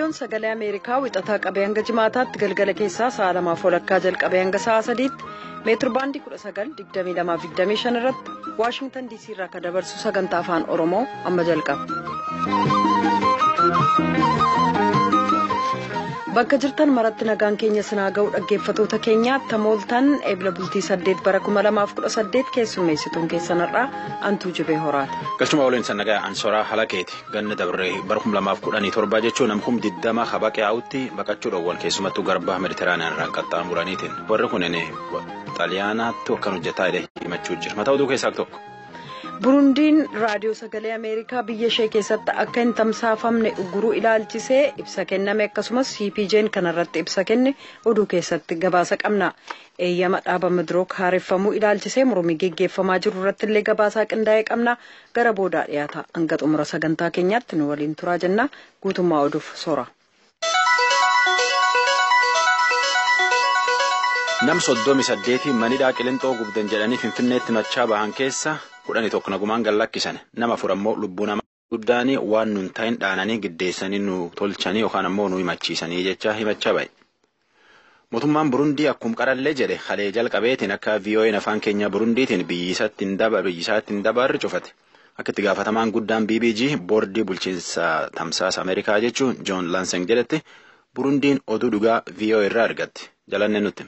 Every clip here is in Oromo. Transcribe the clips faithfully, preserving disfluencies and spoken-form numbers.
Raadiyoon Sagalee Ameerikaa wixataa qabee hanga jimaataatti galgala keessaa sa'a lamaaf walakkaa jalqabee hanga sa'a sadiitti meetir baandii kudha sagal digdamii lamaaf digdamii shan irratti Waashingtan diisii irraa kan dabarsu sagantaa afaan Oromoo amma jalqaba. Bakka jirtan maratti nagaan keenya sinaa ga'u dhaggeeffatoota keenyaatti tamooltan eebila bultii saddeet bara kuma lamaaf kudha saddeet keessummeessituun keessanirraa antuu jibee horaati. Galchuma waliin sannagaa ansoraa halakeeti ganna dabree bara kuma lamaaf kudhanii torba jechuun namkum diddama habaqee haa'utti baqachuudhaan wal keessumattuu garba meditiraaniyaan irraan qaxxaamuraniitiin warri kunin xaaliyaanaatti akkan hojjetaa himachuu jira mataa oduu keessaa tokko. Burundiin raadiyoo sagalee Ameerikaa biyya ishee keessatti akka hin tamsaafamne ugguruu ilaalchisee ibsa kenname akkasumas C P J'n kanarratti ibsa kenne oduu keessatti gabaasa qabna. Eeyyama dhaaba Midrook haareffamuu ilaalchisee mormii geggeeffamaa jiru irratti illee gabaasaa qindaa'ee qabna. Gara boodaa dhiyaata hanga xumura sagantaa keenyaatti nu waliin turaa jenna. Guutummaa oduuf soora. Nam soddomi saddeetii manidhaa qilintoo gubdan jedhanii Finfinneetti machaa bahan keessa kudhanii tokko nagumaan gallakkisan nama afur ammoo lubbuu nama guddaanii waan nun ta'in dhaananii giddeessanii nu tolchanii yookaan ammoo nu himachiisanii jecha himachaa bahe. Mootummaan Burundii akkuma qarallee jedhe halee jalqabeetiin akka V O A afaan keenya Burundiitiin biyyisaatti hin dabarre biyyisaatti hin dabarre cufate. Akka itti gaafatamaan guddaan B B G boordii bulchiinsa tamsaasa Ameerikaa jechuun John Lansing jedhetti Burundiin oduu dhugaa V O A irraa argatte. Jalanne nutti.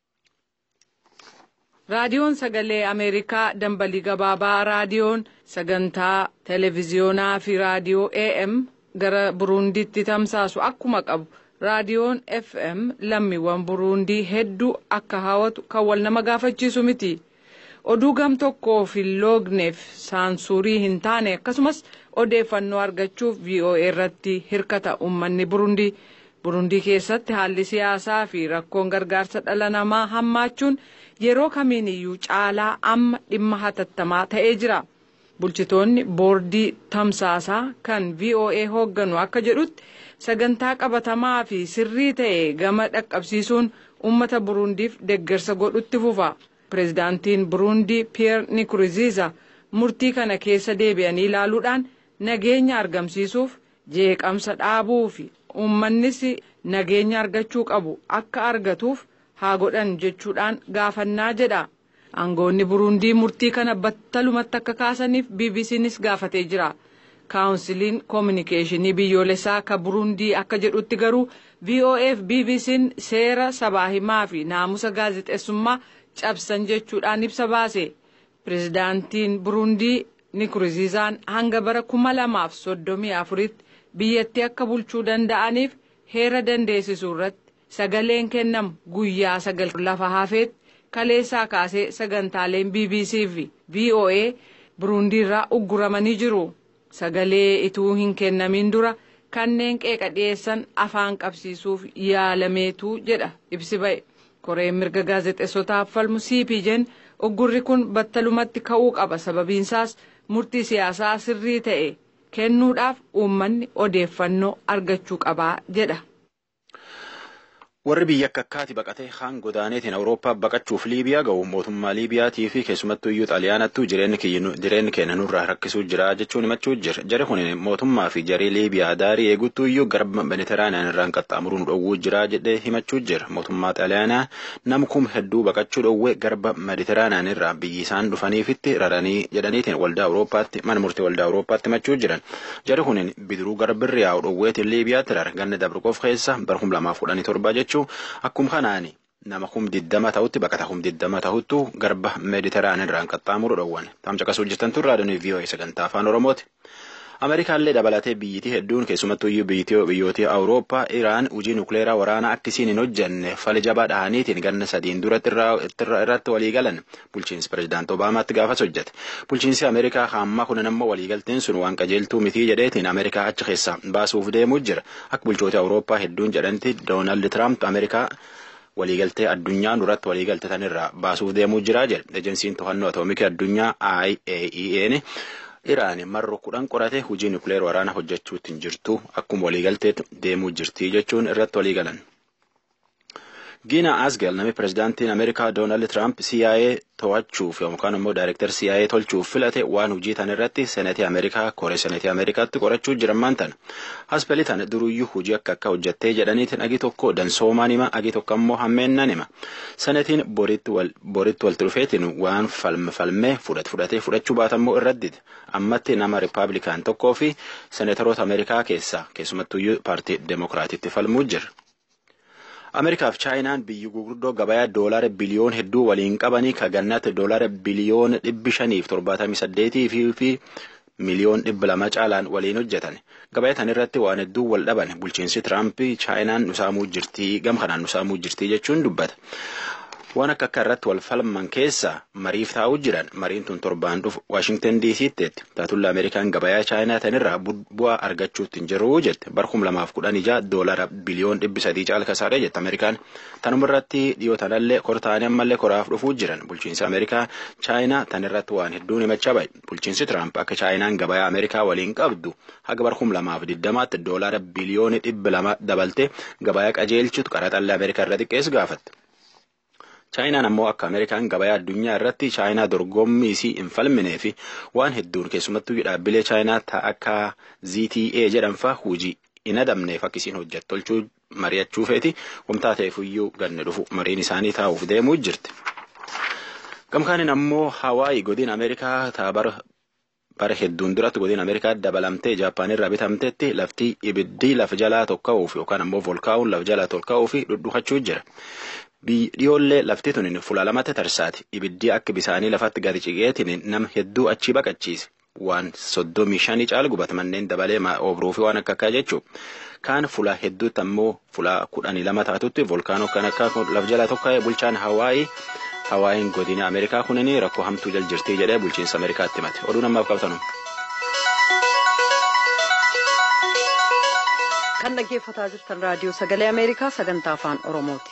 Raadiyoon Sagalee Ameerikaa dambalii gabaabaa raadiyoon sagantaa televiziyoonaa fi raadiyoo A M gara Burundiitti tamsaasu akkuma qabu raadiyoon F M lammiiwwan Burundii hedduu akka hawwatu kan wal nama gaafachiisu miti. Oduu gam tokkoof hin loogneef saansuurii hin taane akkasumas odeeffannoo argachuuf V O A irratti hirkata uummanni Burundii. Burundii keessatti haalli siyaasaa fi rakkoon gargaarsa dhala namaa hammaachuun yeroo kamiiniyyuu caalaa amma dhimma hatattamaa ta'ee jira. Bulchitoonni boordii tamsaasaa kan V O A hoogganu akka jedhutti sagantaa qabatamaa fi sirrii ta'e gama dhaqqabsiisuun uummata Burundiif deeggarsa godhutti fufa. Pireezidaantiin Burundii Pierre Nkurunziza murtii kana keessa deebi'anii ilaaluudhaan nageenya argamsiisuuf jeeqamsa dhaabuu fi uummannis nageenya argachuu qabu akka argatuuf haa godhan jechuudhaan gaafannaa jedha. Aangoonni Burundii murtii kana battalumatti akka kaasaniif B B C'nis gaafatee jira. Kaawunsiliin Koominikeeshinii biyyoolessaa ka Burundii akka jedhutti garuu V O A fi B B C'n seera sabaa himaa fi naamusa gaazexeessummaa cabsan jechuudhaan ibsa baase. Pireezidaantiin Burundii Nkurunzizaan hanga bara kuma lamaaf soddomii afuritti biyyatti akka bulchuu danda'aniif heera dandeessisuu irratti sagaleen kennamu guyyaa sagal lafa hafeetti kaleessaa kaasee sagantaaleen B B C fi V O A Burundiirraa ugguramanii jiru. Sagalee ituu hin kennamin dura kanneen qeeqa dhiyeessan afaan qabsiisuuf yaalameetu jedha ibsi ba'e. Koreen mirga gaazexeessotaaf falmu C P J'n uggurri kun battalumatti ka'uu qaba sababiinsaas murtii siyaasaa sirrii ta'e kennuudhaaf uummanni odeeffannoo argachuu qabaa jedha. Warri biyya akkakkaati baqatee haan godaaneetiin Awurooppaa baqachuuf Liibiyaa ga'u mootummaa Liibiyaatii fi keessumattuu iyyuu Xaaliyaanattuu jireenyi keenya nurraa rakkisuu jira jechuun himachuu jira. Jari kun mootummaa fi jarii Liibiyaa daarii eeguttuu iyyuu garba Meditiraaniyaan irraan qaxxaamuruu nu dhowwuu jira jedhee himachuu jira. Mootummaa Xaaliyaanaa nama kum hedduu baqachuu dhowwee garba Meditiraaniyaan irraa biyyi isaan dhufaniifitti raranii jedhaniitiin waldaa Awurooppaatti mana murtii waldaa Awurooppaatti himachuu jiran. Jari kun bidiruu garbirri yaa'u dhowweetiin Liibiyaatti rara ganna dabrqoof keessa bara kuma lamaaf kudhanii torba jechuun akkuma kanaani nama kum diddama ta'utti baqata kum diddama ta'uttu garba Meditiraaniyaan irraan qaxxaamuru dhowwan. Tamca qasuu jirtantu raadiyoon V O A sagantaa afaan Oromooti. Ameerikaallee dabalatee biyyitii hedduun keessumattuu iyyuu biyyoota Awurooppaa Iraan hojii nukleeraa waraanaa akkasiin hin hojjenne fala jabaa dhahaniitiin ganna sadiin duratti irratti walii galan bulchiinsi pireezidaant Obaamaatti gaafas hojjete. Bulchiinsi Ameerikaa hamma kunan ammoo waliigalteen sun waan qajeeltuu mitii jedheetiin Ameerikaa achi keessa baasuuf deemuu jira. Akka bulchoota Awurooppaa hedduun jedhanti Doonaald Tiraamp Ameerikaa waliigaltee addunyaa duratti waliigalte tanirraa baasuuf deemuu jira jedhe. Ejensiin to'annoo atoomikii addunyaa I A E A Iraan marro kudhan qorate hojii nukleer waraana hojjechuutti hin jirtu akkuma waliigalteetti deemuu jirti jechuun irratti waliigalan. Gina Asgel namni pireezidaantiin Ameerikaa Doonaald Tiraamp C I A to'achuuf yookaan immoo daayirektar C I A tolchuuf filate waan hojii tan irratti senetii Ameerikaa koree senetii Ameerikaatti qorachuu jiran tan. Haspelii tan duruyyuu hojii akka akka hojjettee jedhaniitiin agi tokko dansoomaan hima agi tokko immoo hammeennan hima. Senetiin boritti wal boritti wal dhufeetiin waan falme falmee fudhat fudhatee fudhachuu baatammoo irratti ammatti nama Rippaabilikaan tokkoo fi senetaroota Ameerikaa keessaa keessumattuyyuu paartii Demokiraatiitti falmuu jira. Ameerikaaf Chaayinaan biyyi gurguddoo gabayaa doolaara biliyoon hedduu waliin qabanii ka gannaatti doolaara biliyoon dhibbi shaniif torbaatamii saddeetii fi miliyoon dhibba lama caalaan waliin hojjetan. Gabayaa tan irratti waan hedduu wal dhaban bulchiinsi Tiraampii Chaayinaan nusaamuu jirtii gam kanaan nusaamuu jirtii jechuun dubbata. Waan akka akka irratti wal falman keessa mariif taa'uu jiran mariin tun torbaan dhufu Washington D C tti taatulla Ameerikaan gabayaa Chaayinaa tanirraa bu'aa argachuutti hin jiru jette bar kuma lamaaf kudhan ija doolara biliyoon dhibbi sadii caal kasaaree jette Ameerikaan tanuma irratti dhiyoo tanallee kortaanii ammallee koraaf dhufuu jiran bulchiinsi Ameerikaa Chaayinaa tanirratti waan hedduun himachaa bahe bulchiinsi Tiraamp akka Chaayinaan gabayaa Ameerikaa waliin qabdu haga bar kuma lamaaf digdamaatti doolara biliyoon dhibba lama dabalte gabayaa qajeelchitu qaraxallee Ameerikaa irra xiqqeessu gaafatte. Chaayinaan ammoo akka Ameerikaan gabayaa addunyaa irratti Chaayinaa dorgommii isii hin falminee fi waan hedduun keessumattuu dhaabbilee Chaayinaa ta'a akka Z T A jedhanfaa hojii hin adamneef akkasiin hojjettu tolchuu mari'achuu feeti wamtaa ta'eefuyyuu ganne dhufu mariin isaanii taa'uuf deemuu jirti. Gamkaaniin ammoo Hawaii godina Ameerikaa ta'a bara bara hedduun duratti godina Ameerikaa dabalamtee Jaappaan irraa bitamteetti lafti ibiddi lafa jalaa tokka'uuf yookaan ammoo volkaa'uun lafa jalaa tokka'uuf dhudhuqachuu jira. Dhiyoollee lafti tun fuula lamatti tarsaati ibiddi akka bisaanii lafatti gadi ciqeetiin nama hedduu achi baqachiise waan soddomii shanii caal gubata manneen dabalee obruu fi waan akka akkaa jechuudha. Kaan fuula hedduutti ammoo fuula kudhanii lama taatutti volkaanoo kan akka lafa jalaa tokka'ee bulchaan Hawaayii Hawaayiin godina Ameerikaa kunini rakkoo hamtuu jal jirtii jedhee bulchiinsa Ameerikaatti himate. Oduu namaaf qabtanu. Kan dhaggeeffataa jirtan raadiyoo sagalee Ameerikaa sagantaa afaan Oromooti.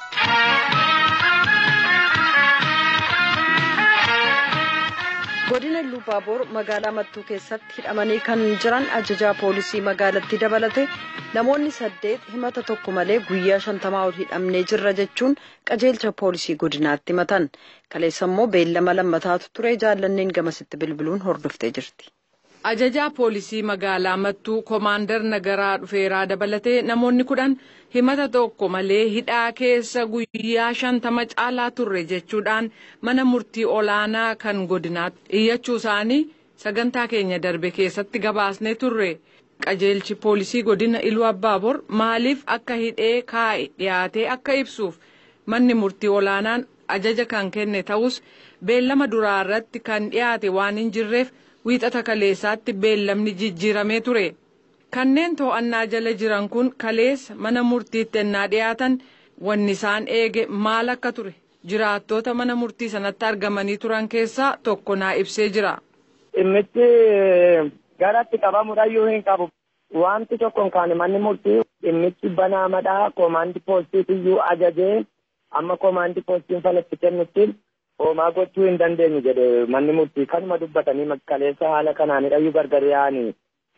Godina Lubaabor magaalaa Mattuu keessatti hidhamanii kan jiran ajajaa poolisii magaalattii dabalate namoonni saddeet himata tokko malee guyyaa shantamaa ol hidhamnee jirra jechuun qajeelcha poolisii godinaatti himatan. Kaleessa immoo beellama lammataatu ture jaallanneen gamasitti bilbiluun hordoftee jirti. Ajajaa poolisii magaalaa Mattuu Koomaandar Nagaraa dhufeeraa dabalatee namoonni kudhan himata tokko malee hidhaa keessa guyyaa shantama caalaa turre jechuudhaan mana murtii olaanaa kan godinaatti iyyachuu isaanii sagantaa keenya darbe keessatti gabaasnee turre. Qajeelchi poolisii godina Iluu Abbaabor maaliif akka hidhee kaa'e dhiyaatee akka ibsuuf manni murtii olaanaan ajaja kan kenne ta'us beellama duraa irratti kan dhiyaate waan hin jirreef wiixata kaleessaatti beellamni jijjiiramee ture. Kanneen to'annaa jala jiran kun kaleessa mana murtiitti ennaa dhiyaatan wanni isaan eege maal akka ture jiraattoota mana murtii sanatti argamanii turan keessaa tokko naa ibsee jira. Dhimmichi garatti qabamuudhayyuu hin qabu. Wanti tokkoon kaane manni murtii dhimmichi banaamadhaa koomaandii poolisiitiyyuu ajajee amma koomaandii poolisiin falatti kennutti hoomaa gochuu hin dandeenyu jedhe manni murtii kanuma dubbatanii kaleessa haala kanaanidhayyuu gargar yaa'anii.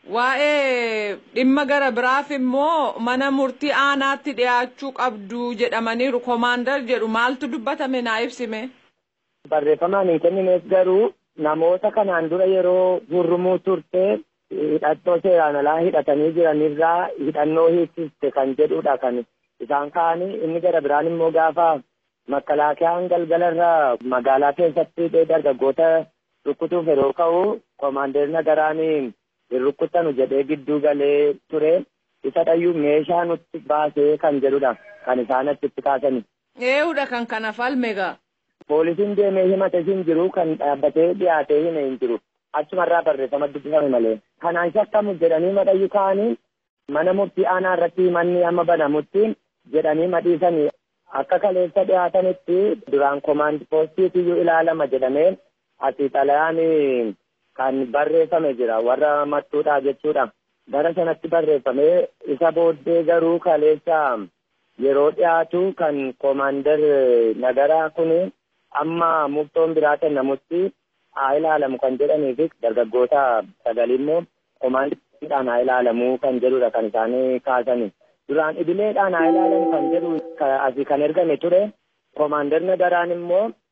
Waa'ee dhimma gara biraaf immoo mana murtii aanaatti dhiyaachuu qabdu jedhamaniiru koomaandar jedhu maaltu dubbatame naa ibsime. Barreeffamaan hin kenninees garuu namoota kanaan dura yeroo gurrumuu turte hidhattoo seeraan alaa hidhatanii jiranirraa hidhannoo hiiksiste kan jedhudha kan isaan ka'anii inni gara biraan immoo gaafa makkalaakiyaan galgalarraa magaalaa keessatti dargaggoota rukkutuuf yeroo ka'u koomaandar Nagaraanii hin rukkutanu jedhee gidduu galee ture isa dhayyuu meeshaa nutti baasee kan jedhudha kan isaan achitti kaasani. Eeyyuudha kan kana falmega. Poolisiin deemee himate hin jiru kan dhaabbatee dhiyaatee hime hin jiru achumarraa barreeffama dubbifame malee. Kanaan shakkamu jedhanii madhayyuu ka'anii mana murtii aanaa irratti manni amma banamutti jedhanii madhiisanii akka kaleessa dhiyaatanitti duraan koomaandii poolisiitiyyuu ilaalama jedhamee asii xalayaan kan barreeffame jira warra mattuudhaa jechuudha. Gara sanatti barreeffamee isa booddee garuu kaleessa yeroo dhiyaatu kan koomaandar Nagaraa kun amma murtoon biraa kennamutti haa ilaalamu kan jedhanii fi dargaggoota sagal immoo koomaandiidhaan haa ilaalamu kan jedhudha kan isaanii kaasani. Duraan idileedhaan haa ilaalamu kan jedhu asii kan ergame ture. Koomaandar Nagaraan immoo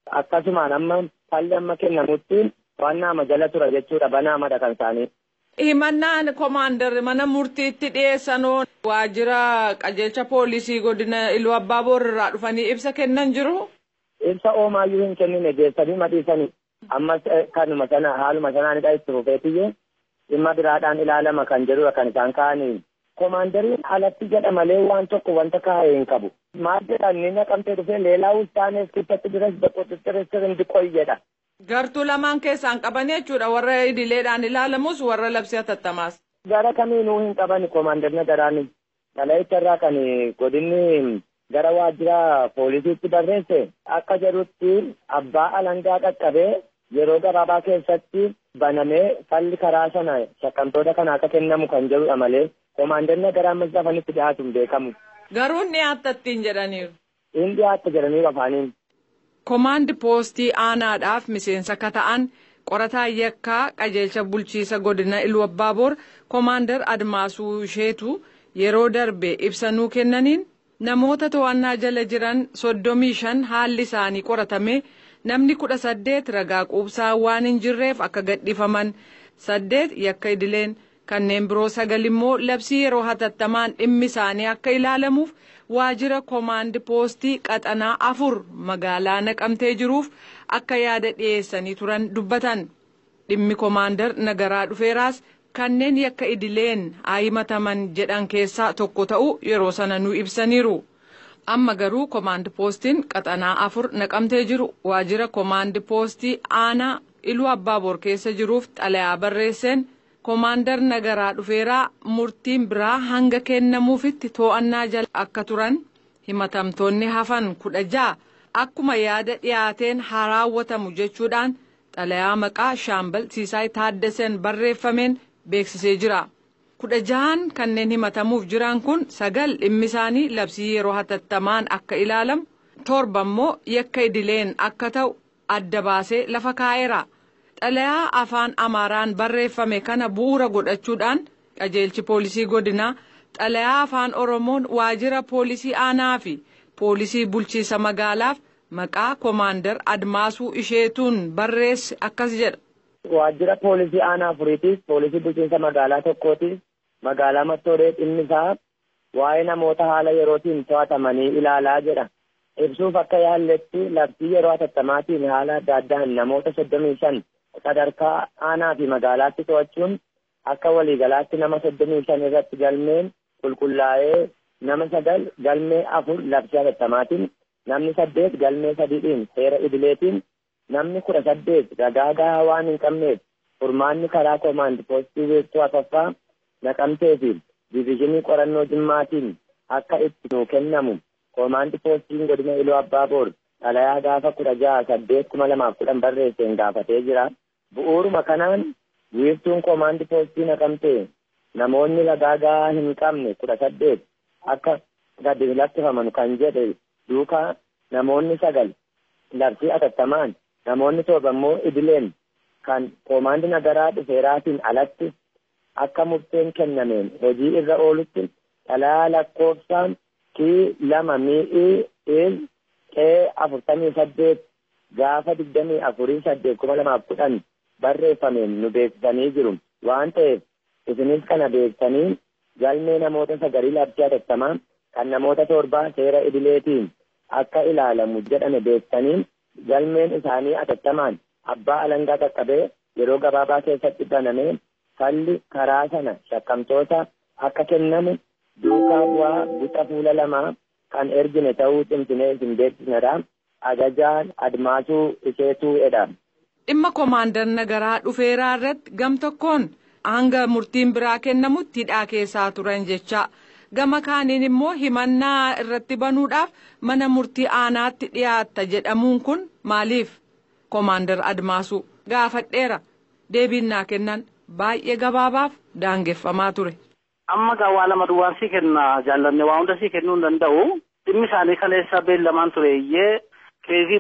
akkasumaan amma falli amma kennamutti to'annaa jala tura jechuudha banaamaadha kan isaanii. Himannaan koomaandar mana murtiitti dhiyeessanoo waajjira qajeelcha poolisii godina Iluu Abbaaboor irraa dhufanii ibsa kennan jiru. Ibsa oomaayyuu hin kennine geessanii madhiisanii ammas kanuma sana haaluma sanaanidha itti fufeetiyyee dhimma biraadhaan ilaalama kan jedhudha kan isaan kaa'anii. Koomaandariin alatti jedha malee waan tokko wanta kaa'ee hin qabu. Maal jedhan ni naqamtee dhufee leelaa ustaanees keessatti biras bakkoottitti qoy jedha. Gartuu lamaan keessaan qaban jechuudha warra idileedhaan ilaalamus warra labsii hatattamaas. Gara kamiinuu hin qaban koomaandarina daraanii. Dhala'icha irraa kan godinni gara waajjira poolisiitti barreesse akka jedhutti abbaa alangaa qaqqabee yeroo gabaabaa keessatti banamee falli karaa sana shakkamtoota kana akka kennamu kan jedhudha malee koomaandarina daraan mazzafanitti dhiyaatu hin beekamu. Garuu inni dhiyaattattiin jedhaniiru. Inni dhiyaatta jedhaniiru afaaniin. Komaandi poostii aanaadhaaf miseensa akka ta'an qorataa yakkaa qajeelcha bulchiisa godina Iluu Abbaaboor koomaandar Admaasuu Isheetu yeroo darbe ibsanuu kennaniin namoota to'annaa jala jiran soddomii shan haalli isaanii qoratame namni kudha saddeet ragaa quubsaa waan hin jirreef akka gadhiifaman saddeet yakka idileen kanneen biroo sagal immoo labsii yeroo hatattamaan dhimmi isaanii akka ilaalamuuf waajjira koomaandi poostii qaxanaa afur magaalaa naqamtee jiruuf akka yaada dhiyeessanii turan dubbatan dhimmi koomaandar nagaraa dhufeeraas kanneen yakka idileen haayimataman jedhan keessaa tokko ta'uu yeroo sana nu ibsaniiru. Amma garuu koomaandi poostiin qaxanaa afur naqamtee jiru waajjira koomaandi poostii aanaa Iluu Abbaaboor keessa jiruuf xalayaa barreesseen koomaandar nagaraa dhufeeraa murtiin biraa hanga kennamuufitti to'annaa jala akka turan himatamtoonni hafan kudha ja'a akkuma yaada dhiyaateen haa raawwatamu jechuudhaan xalayaa maqaa shaambal Siisaay Taaddaseen barreeffameen beeksisee jira. Kudha ja'an kanneen himatamuuf jiran kun sagal dhimmi isaanii labsii yeroo hatattamaan akka ilaalamu torba immoo yakka idileen akka ta'u adda baasee lafa kaa'eera. Xalayaa afaan Amaaraan barreeffame kana bu'uura godhachuudhaan qajeelchi poolisii godinaa xalayaa afaan Oromoon waajjira poolisii aanaa fi poolisii bulchiisa magaalaaf maqaa koomaandar Admaasuu Isheetuun barreesse akkas jedha. Waajjira poolisii aanaa afuriitiis poolisii bulchiinsa magaalaa tokkootiis magaalaa Mattooree dhimmi isaa waa'ee namoota haala yerootiin to'atamanii ilaalaa jedha. Ibsuuf akka yaalletti labsii yeroo hatattamaatiin haala adda addaan namoota soddomii shan sadarkaa aanaa fi magaalaatti to'achuun akka waliigalaatti nama soddomii shan irratti galmeen qulqullaa'ee nama sagal galmee afur labsii hatattamaatiin namni saddeet galmee sadiidhaan seera idileetiin namni kudha saddeet ragaa gahaa waan hin qabneef furmaanni karaa koomaandi poostii weessuu afaffaa naqamtee fi diviizhinii qorannoo jimmaatiin akka itti nuu kennamu koomaandi poostiin godina Iluu Abbaaboor xalayaa gaafa kudha jaha saddeet kuma lamaaf kudhan barreesseen gaafatee jira. Bu'uuruma kanaan wiirtuun koomaandi poostii naqamtee namoonni ragaa gahaa hin qabne kudha saddeet akka gadi lakkifaman kan jedhe duukaa namoonni sagal labsii hatattamaan namoonni torba immoo idileen kan koomaandi nagaraa dhufeeraatiin alatti akka murteen kennameen hojii irra oolutti xalayaa lakkoofsaan kii lama mi'ii il qee afurtamii saddeet gaafa digdamii afurii saddeet kuma lamaaf kudhan barreeffameen nu beeksisanii jiru waan ta'eef isinis kana beeksisanii galmee namoota sagalii labsii hatattamaa kan namoota torbaa seera idileetiin akka ilaalamu jedhame beeksisanii galmeen isaanii hatattamaan abbaa alangaa qaqqabee yeroo gabaabaa keessatti banamee falli karaa sana shakkamtoota akka kennamu duukaa bu'aa buxa fuula lamaa kan ergine ta'uu cimsinee isin beeksisnedha. Ajajaan Admaasuu Isheetuu jedha. Dhimma koomaandar nagaraa dhufeeraa irratti gam tokkoon hanga murtiin biraa kennamutti hidhaa keessaa turan jecha gama kaaniin immoo himannaa irratti banuudhaaf mana murtii aanaatti dhiyaatta jedhamuun kun maaliif koomaandar Admaasuu gaafadheera deebiin naa kennan baay'ee gabaabaaf daangeffamaa ture. Amma gaawwaa lama duwwaan sii kenna jaallanne waa hunda sii kennuu hin danda'u. Dhimmi isaanii kaleessa beellamaan tureeyyee keeziin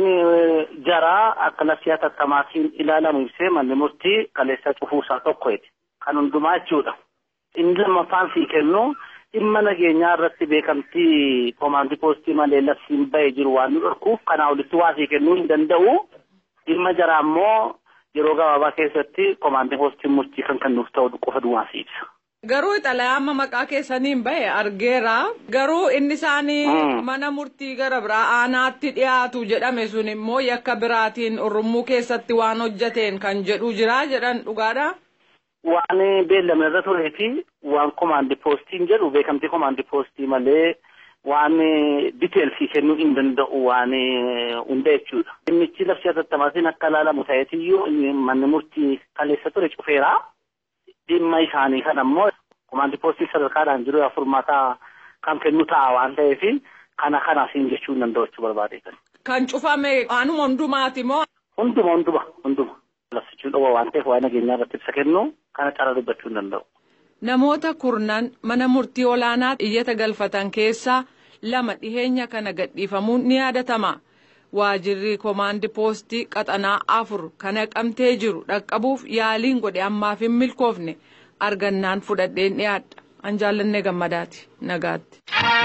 jaraa akka labsii hatattamaatiin ilaalamu ibsee manni murtii kaleessa cufuusaa tokkoeti. Kan hundumaa jechuudha. Inni lammaffaan sii kennu dhimma nageenyaa irratti beekamtii komaandii poostii malee labsiin bahee jiru waan nu dhorkuuf kanaa olitti waasii kennuu hin danda'u. Dhimma jaraa immoo yeroo gabaabaa keessatti komaandii poostii murtii kan kennuuf ta'u qofa duwwaasii ibsa. Garuu xalayaa maqaa keessaniin bahe argeera. Garuu inni isaanii mana murtii gara biraa aanaatti dhiyaatu jedhame sun immoo yakka biraatiin Oromoo keessatti waan hojjateen kan jedhu jira jedhan dhugaadha. Waan beellame irra turee fi waan komaandii poostiin jedhu beekamtii komaandii poostii malee waan diteelsii kennuu hin danda'u waan hunda jechuudha. Dhimmichi labsii hatattamaan akka ilaalamu ta'eetiyyuu manni murtii kaleessa ture cufeera. Dhimma isaanii kan ammoo komaandii poostii sadarkaadhaan jiru furmaataa kan kennu ta'a waan ta'eef kana kanaasiin jechuu hin danda'u jechuu barbaade. Kan cufame waanuma hundumaati moo? Hunduma hunduma hunduma. Labsichuun dhowwa waan ta'eef waa'ee nageenyaa irratti ibsa kennu kana cara dubbachuu hin danda'u. Namoota kurnan mana murtii olaanaa iyyata galfatan keessaa lama dhiheenya kana gadhiifamuun ni yaadatama. Waajirri komaandii poostii qaxanaa afur kana qabtee jiru dhaqqabuuf yaaliin godhe ammaaf hin milkoofne argannaan fudhadheen dhiyaadha. An jaallannee gammadaati nagaatti.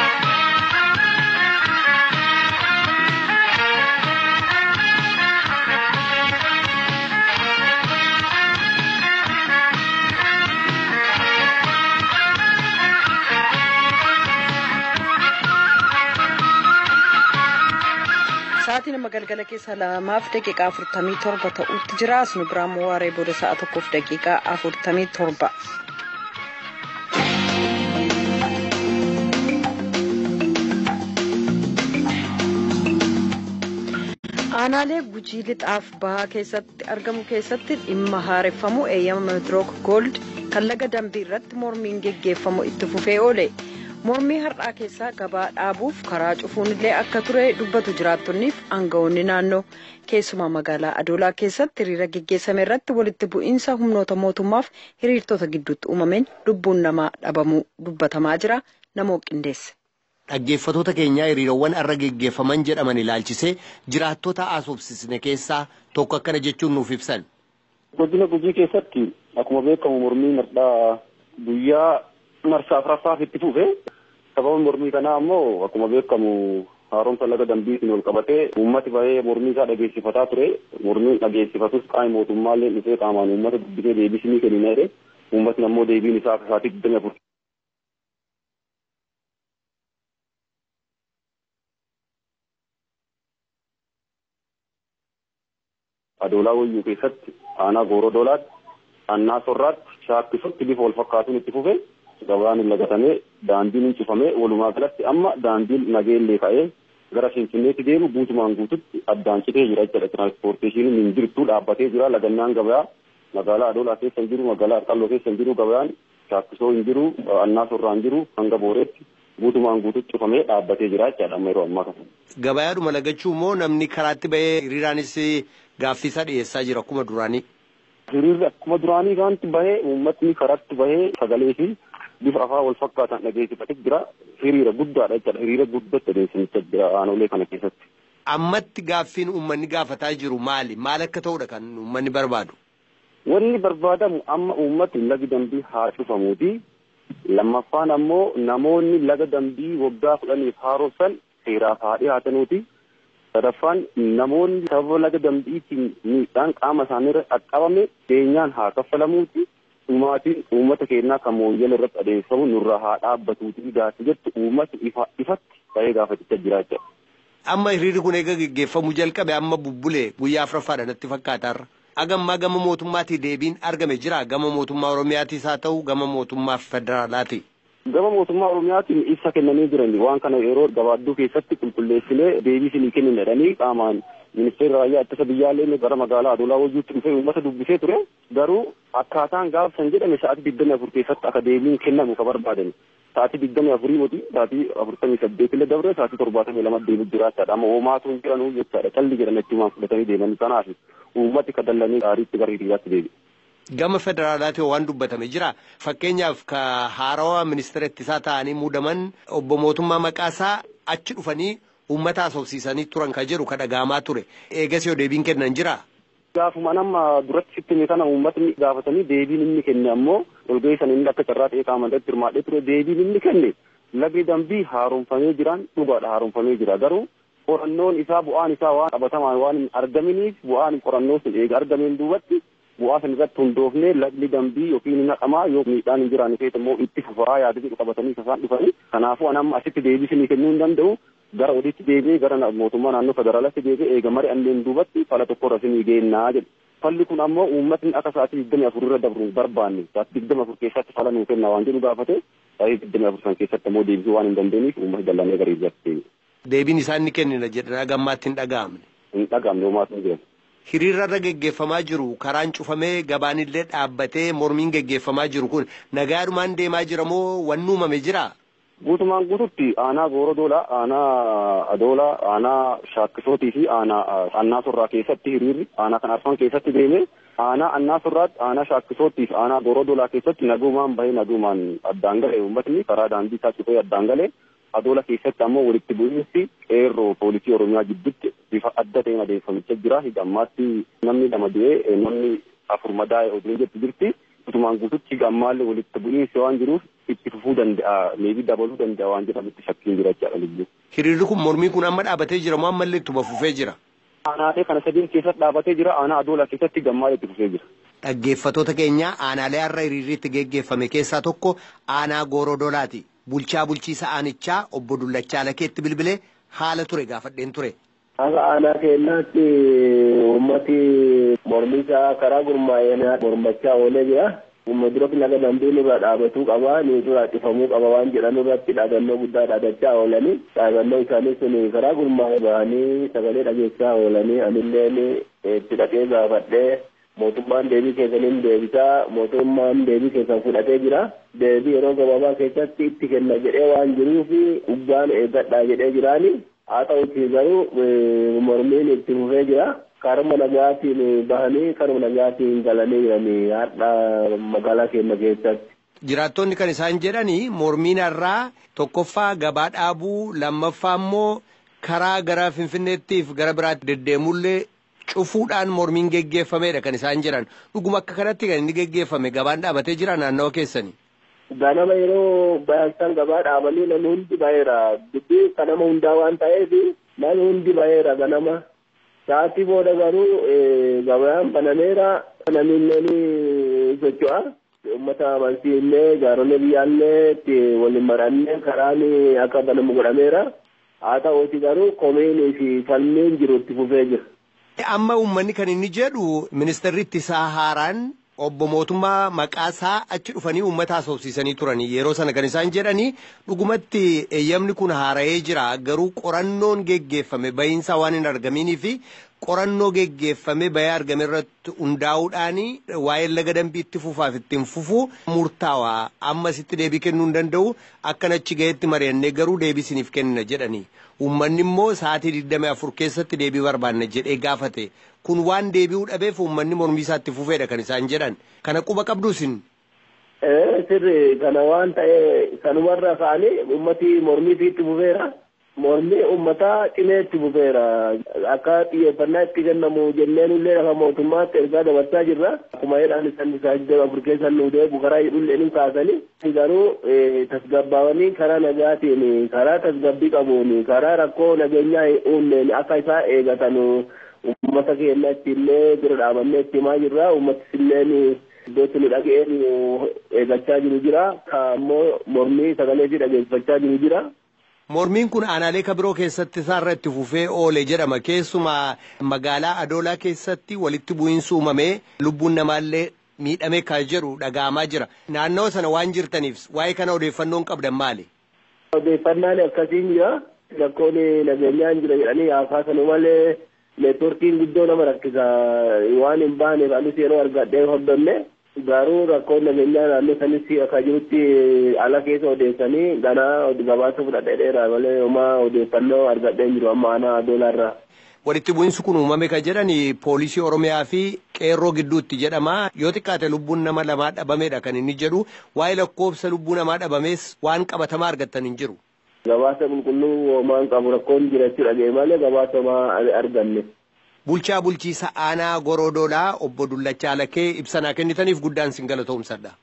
Sa'aatiin amma galgala keessa lamaaf daqiiqaa afurtamii torba ta'utti jira. Asnu biraan immoo waaree booda sa'a tokkoof daqiiqaa afurtamii torba. Aanaalee Gujii lixaaf bahaa keessatti argamu keessatti dhimma haareffamu eeyyama Meetirook Gold kan laga Dambii irratti mormiin geggeeffamu itti fufee oole. Mormii har'aa keessaa gabaa dhaabuuf karaa cufuun illee akka ture dubbatu jiraattonniif aangawoonni naannoo keessumaa magaalaa Adoolaa keessatti hiriira geggeessame irratti walitti bu'iinsa humnoota mootummaaf hiriirtota gidduutti uumameen lubbuun namaa dhabamuu dubbatamaa jira. Namoo qindeesse. Dhaggeeffatoota keenyaa hiriirawwan har'a geggeeffaman jedhaman ilaalchisee jiraattota haasofsisne keessaa tokko akkana jechuun nuuf ibsan. Godina Gujii keessatti akkuma beekamu mormiin har'aa guyyaa marsaa afuraffaaf itti fufe. Sababa mormii kanaa ammoo akkuma beekamu haaromsa laga Dambiitiin wal qabatee uummati bahee mormii isaa dhageessifataa ture. Mormiin dhageessifatus qaama mootummaallee dhufee qaamaan uummata dubbisee deebisanii kennina jedhe. Uummatni ammoo deebiin isaa akka sa'aatii digdamii afur. Adoolaa Wayyuu keessatti aanaa Gooroo Doolaatti Annaa Sorraatti shaakkisutti bifa wal fakkaatuun itti fufe. Gabaan lagatamee daandiin cufamee walumaa galatti amma daandiin nageellee ka'ee gara Finfinneetti deemu guutumaan guututti addaan citee jira jechuudha. Tiraanspoorteeshiniin hin jirtu dhaabbatee jira. Lagannaan gabayaa magaalaa Adoolaa keessa hin jiru, magaalaa Arqalloo keessa hin jiru, gabaan shaakkisoo hin jiru, Annaa Sorraa hin jiru, hanga Booreetti guutumaan guututti cufamee dhaabbatee jira jechuudha amma yeroo ammaa kana. Gabayaadhuma lagachuu immoo namni karaatti bahee hiriiraanis gaaffiisaa dhiyeessaa jira akkuma duraanii. Hiriirri akkuma duraanii kanatti bahee uummatni karaatti bahee sagalee fi bifa afaan wal fakkaatan dhageessifatee jira. Hiriira guddaadha jechuudha. Hiriira guddatti adeemsifachaa jira aanolee kana keessatti. Ammatti gaaffiin uummanni gaafataa jiru maali? Maal akka ta'udha kan uummanni barbaadu? Wanni barbaadamu amma uummatni laga Dambii haa cufamuuti. Lammaffaan ammoo namoonni laga Dambii waggaa kudhaniif haaromsan seeraaf haa dhiyaatanuuti. Sadaffaan namoonni sababa laga Dambiitiin miidhaan qaama isaaniirra qaqqabame beenyaan haa kaffalamuuti. Uummatiin uummata keenyaa kan mooyyala irratti adeemsifamu nurraa haa dhaabbatuuti gaafa jettu uummati ifatti bahee gaafachaa jira jechuudha. Amma hiriirri kun eega geggeeffamuu jalqabe amma bubbulee guyyaa afuraffaadha natti fakkaatarra. Agammaa gama mootummaatii deebiin argame jira gama mootummaa Oromiyaatis haa ta'u gama mootummaa federaalaati. Gama mootummaa Oromiyaatiin ibsa kennanii jiran waan kana yeroo gabaabduu keessatti qulqulleessinee deebii isinii kennin jedhanii qaamaan ministeerri raayyaa ittisa biyyaallee gara magaalaa Adoolaa Wayyuutti dhufee uummata dubbisee ture. Garuu akkaataan gaafsan jedhame sa'aatii digdamii afur keessatti akka deebiin kennamu ka barbaadan. Sa'aatii digdamii afurii moti sa'aatii afurtamii saddeet illee dabre sa'aatii torbaatamii lama deemu jiraachaadha. Amma hoomaatu hin jiranuu jechaadha. Calli jedhan achumaan fudhatanii deeman kanaaf uummati ka dallanii gaariitti gara hiriiraatti deebi'e. Gama federaalaati waan dubbatame jira. Fakkeenyaaf ka haarawaa ministeera ittisaa ta'anii muudaman obbo Mootummaa Maqaasaa achi dhufanii uummata haasofsiisanii turan ka jiru ka dhagaamaa ture. Eegas yoo deebiin kennan jira. Gaafuma nama duratti sitti kana uummatni gaafatanii deebiin inni kenne ammoo walgahii sana inni akka carraa ta'ee qaama irratti hirmaadhee ture deebiin inni kenne lagni dambii haaromfamee jiraan dhugaadha haaromfamee jira garuu qorannoon isaa bu'aan isaa waan qabatamaan waan hin argaminiif bu'aan qorannoo sun eega argameen duubatti bu'aa san irratti hundoofnee lagni dambii yookiin hin haqamaa yoo miidhaan hin jiraanne ta'e immoo itti fufaa yaada jedhu qabatanii isaan dhufanii kanaafuu an amma asitti deebisinii kennuu hin danda'u gara olitti deebi'ee gara mootummaa naannoo federaalaatti deebi'ee eega mari'anneen duubatti fala tokkorra isinii geennaa jedhu. Falli kun ammoo uummatni akka sa'aatii digdamii afur irra dabru barbaanne sa'aatii digdamii afur keessatti fala nuu kenna waan jedhu gaafate sa'aatii digdamii afur san keessatti ammoo deebisuu waan hin dandeenyeef uummatni jallanee gara irratti. Deebiin isaan ni kennina jedhan gammaatti hin dhaga'amne. Hin dhaga'amne uumaatu hin jiran. Hiriirarra geggeeffamaa jiru karaan cufamee gabaanillee dhaabbatee mormiin geggeeffamaa jiru kun nagaadhumaan deemaa jira moo wanni uumame jira? Guutumaan guututti aanaa Goorodoolaa, aanaa Adoolaa, aanaa Shaakkisootii fi aanaa Annaa Sorraa keessatti hiriirri aanaa kan arfan keessatti deeme aanaa Annaa Sorraatti, aanaa Shaakkisootii fi aanaa Goorodoolaa keessatti nagumaan bahee nagumaan addaan galee uummatni karaa daandii isaa cufee addaan galee Adoola keessatti ammoo walitti bu'iinsi qeerroo poolisii Oromiyaa gidduutti bifa adda ta'een adeemsifamichaa jira. Hidhammaatti namni lama du'ee namni afur madaa'e oduu jettu jirti. Guutumaan guututti gammaallee walitti bu'iinsi waan jiruuf itti fufuu danda'a meebii dabaluu danda'a waan jedhamutti shakkiin jira jechaadha lubbuu. Hiriirri kun mormii kun amma dhaabatee jira moo ammallee ittuma fufee jira? Aanaalee kana sadiin keessatti dhaabatee jira. Aanaa Adoolaa keessatti gammaalee itti fufee jira. Dhaggeeffattoota keenya aanaalee har'a hiriirri itti geggeeffame keessaa tokko aanaa Goorodoolaati. Bulchaa bulchiisa aanichaa obbo Dullachaa Lakeetti bilbilee haala ture gaafadheen ture. Akka aanaa keenyaatti uummati mormisaa karaa gurmaa'een mormachaa oolee jira. Uummatni dura laga dambii nurra dhaabatuu qaba, ni dura cufamuu qaba waan jedhan irratti dhaadannoo guddaa dhaadachaa oolanii dhaadannoo isaanii sun karaa gurmaa'ee bahanii sagalee dhageessaa oolanii anillee itti dhaqee gaafadhee mootummaan deebii keessaniin deebisaa mootummaan deebii keessan fudhatee jira. Deebii yeroo gabaabaa keessatti itti kenna jedhee waan jiruuf dhugaan eeggadhaa jedhee jiraani. Haa ta'uutii garuu mormiin itti fufee jira. Karuma nagaatiin bahanii karuma nagaatiin galanii jiranii har'a magaalaa keenya keessatti. Jiraattonni kan isaan jedhanii mormiin har'aa tokkoffaa gabaa dhaabuu lammaffaa immoo karaa gara Finfinneettiif gara biraatti deddeemullee cufuudhaan mormiin geggeeffamedha kan isaan jedhan. Dhuguma akka kanatti kan inni geggeeffame gabaan dhaabatee jira naannawa keessanii. Ganama yeroo baay'isaan gabaa dhaabanii namni hundi baheera. Dubbii kanama hundaa waan ta'eef namni hundi baheera ganama. Sa'aatii booda garuu gabaan banameera. Namni socho'a. Uummata amantii illee jaaronni biyyaallee waliin marannee karaan akka banamu godhameera. Haa ta'uuti garuu komiinii fi falmiin jiru itti fufee jira. Amma uummanni kan inni jedhu ministeerri ittisaa haaraan obbo mootummaa maqaasaa achi dhufanii uummata haasofsiisanii turanii yeroo sana kan isaan jedhanii dhugumatti eeyyamni kun haara'ee jira garuu qorannoon geggeeffame bahiinsaa waan hin argaminii fi qorannoo geggeeffame bahee argame irratti hundaa'uudhaan waa'ee laga dambii itti fufaaf ittiin fufuu murtaawaa ammasitti deebii kennuu hin danda'u akkan achi gaheetti mari'annee garuu deebii isiniif kenna jedhanii uummanni immoo sa'aatii digdamii afur keessatti deebii barbaanna jedhee gaafate. Kun waan deebi'uu dhabeef uummanni mormii isaatti fufeedha kan isaan jedhan. Kana quba qabdu isin? Ee sirri kana waan ta'e kanumarra ka'anii uummati mormii itti fufeera. Mormii uummataa cimee itti fufeera. Akka xiyyeeffannaa itti kennamu jenneen illee lafa mootummaatti ergaa dabarsaa jirra. Akkuma jedhaan isaan isaa iddoo afur keessan nu deebu karaa hidhullee ni kaasanii. Garuu tasgabbaawanii karaa nagaatiin karaa tasgabbii qabuun karaa rakkoo nageenyaa uumneen akka isaa eegatanu. Uummata keenyatti illee bira dhaabannee itti himaa jirra. Uummattis illee iddootti nu dhaga'een eeggachaa jiru jira. Ammoo mormii sagalee fi dhageessifachaa jiru jira. Mormiin kun aanaalee kabiroo keessatti isaarra itti fufee oole jedhama. Keessumaa magaalaa Adoolaa keessatti walitti bu'iinsi uumamee lubbuun namaallee miidhamee kan jedhu dhaga'amaa jira. Naannoo sana waan jirtaniif waa'ee kana odeeffannoon qabdan maali? Odeeffannaan akkasiin jira. Rakkoon nageenyaan jira jedhanii haafaa sanuu malee. Neetworkiin guddoo nama rakkisa waan hin baaneef anis yeroo argadhee hordofne garuu rakkoon nageenyaa naannoo sanis akka jirutti ala keessa odeessanii ganaa gabaasa fudhadheera malee homaa odeeffannoo argadhee jiru amma aanaa Adoolaarraa. Walitti bu'iinsi kun uumame kan jedhan poolisii Oromiyaa fi qeerroo gidduutti jedhama. Yoo xiqqaate lubbuun nama lamaa dhabameedha kan inni jedhu. Waa'ee lakkoofsa lubbuu namaa dhabamees waan qabatamaa argattan hin jiru. Gabaasa qulqulluu hoomaan qabu rakkoon jiraachuu dhaga'e malee gabaasa homaa arganne. Bulchaa bulchiisa aanaa Goorodoolaa obbo Dullachaa Lakee ibsanaa kennitaniif guddaan sin galatoomsadha.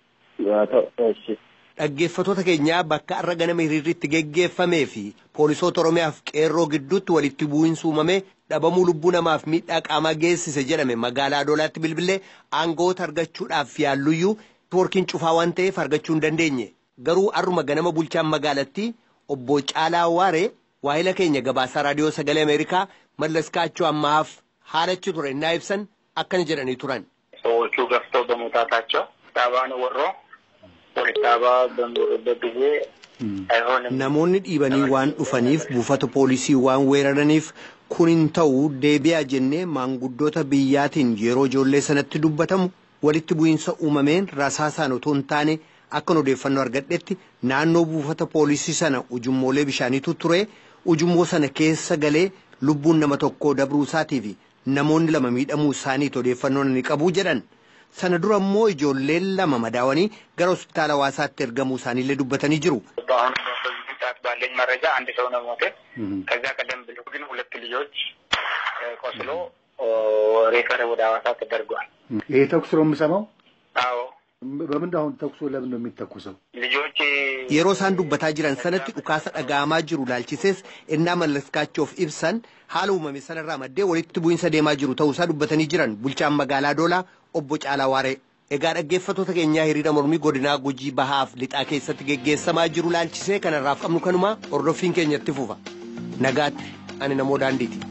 Dhaggeeffattoota keenyaa bakka har'a ganama hiriirriitti geggeeffamee fi poolisoota Oromiyaaf qeerroo gidduutti walitti bu'iinsi uumamee dhabamuu lubbuu namaaf miidhaa qaamaa geessise jedhame magaalaa Adoolaatti bilbilee aangoota argachuudhaaf yaalluyyuu toorkiin cufaa waan ta'eef argachuu hin dandeenye. Garuu har'uma ganama bulchaan magaalattii obbo Caalaa Waaree waahila keenya gabaasaa raadiyoo sagalee Ameerikaa Mallas Kaachoo ammaaf haalachi ture innaa ibsan akkana jedhanii turan. ሰዎቹ ገፍተው በመውጣታቸው ዳባን ወሮ ፖሊሳባ በሚወርበት ጊዜ አይሆንም namoonni dhiibanii waan dhufaniif buufata poolisii waan weeraraniif kun hin ta'u deebi'aa jennee maanguddoota biyyaatiin yeroo ijoollee sanatti dubbatamu walitti bu'iinsa uumameen rasaasaan otoo hin taane akka odeeffannoo argadhetti naannoo buufata poolisii sana ujummoolee bishaaniitu ture ujummoo sana keessa galee lubbuun nama tokkoo dabruu isaatii fi namoonni lama miidhamuu isaaniit odeeffannoo ni qabu jedhan. Sana dura immoo ijoolleen lama madaawanii gara hospitaala Hawaasaatti ergamuu isaaniillee dubbatanii jiru. ባለኝ መረጃ አንድ ሰው ነው ሞተ። ከዛ ቀደም ብሎ ግን ሁለት ልጆች ቆስሎ ሬፈር ወደ ሐዋሳ ተደርጓል። ይሄ ተኩስ ነው የምሰማው? አዎ። በምን አሁን ተኩሱ ለምን ነው የሚተኩሰው? ልጆች yeroo isaan dubbataa jiran sanatti dhukaasa dhaga'amaa jiru laalchisees innaa mallaskaachuuf ibsan haala uumame sanarraa maddee walitti bu'iinsa deemaa jiru ta'uu isaa dubbatanii jiran bulchaan magaalaa Adoolaa obbo Caalaa Waaree. Egaa dhaggeeffattoota keenyaa hiriira mormii godinaa Gujii Bahaaf lixaa keessatti geggeessamaa jiru laalchisee kanarraaf qabnu kanuma hordoffiin keenyatti fufa. Nagaatti ani namoo daandiiti.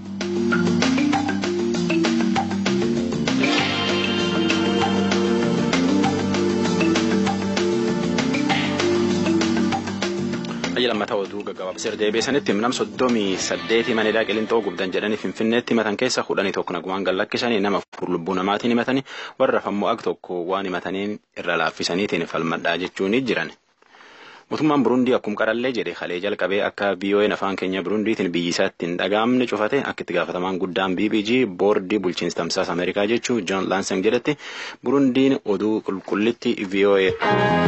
Ayya lammataa oduu gaggabaabsee deebiisanitti nam soddomii saddeetii maneedaa qilintoo gubdan jedhanii Finfinneetti himatan keessa kudhanii tokko nagumaan gallakkisanii nama afur lubbuu namaatiin himatanii warra fammoo ag tokko waan himataniin irra laaffisaniitiin falmadhaa jechuun jiran. Mootummaan Burundii akkuma qarallee jedhe halee jalqabee akka V O A afaan keenya Burundiitiin biyyi isaatti hin dhaga'amne cufate akka itti gaafatamaan guddaan B B G boordii bulchiinsa tamsaasa Ameerikaa jechuu John Lansing jedhetti Burundiin oduu qulqullitti V O A.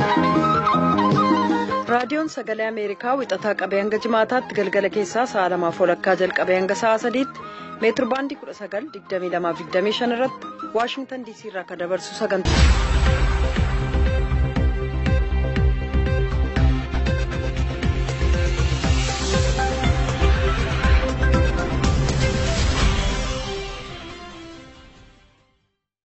raadiyoon sagalee Ameerikaa wixataa qabee hanga jimaataatti galgala keessaa sa'a lamaaf walakkaa jalqabee hanga sa'a sadiitti meetir baandii kudha sagal digdamii lamaaf digdamii shan irratti Waashingtan D C irraa akka dabarsu sagantaa.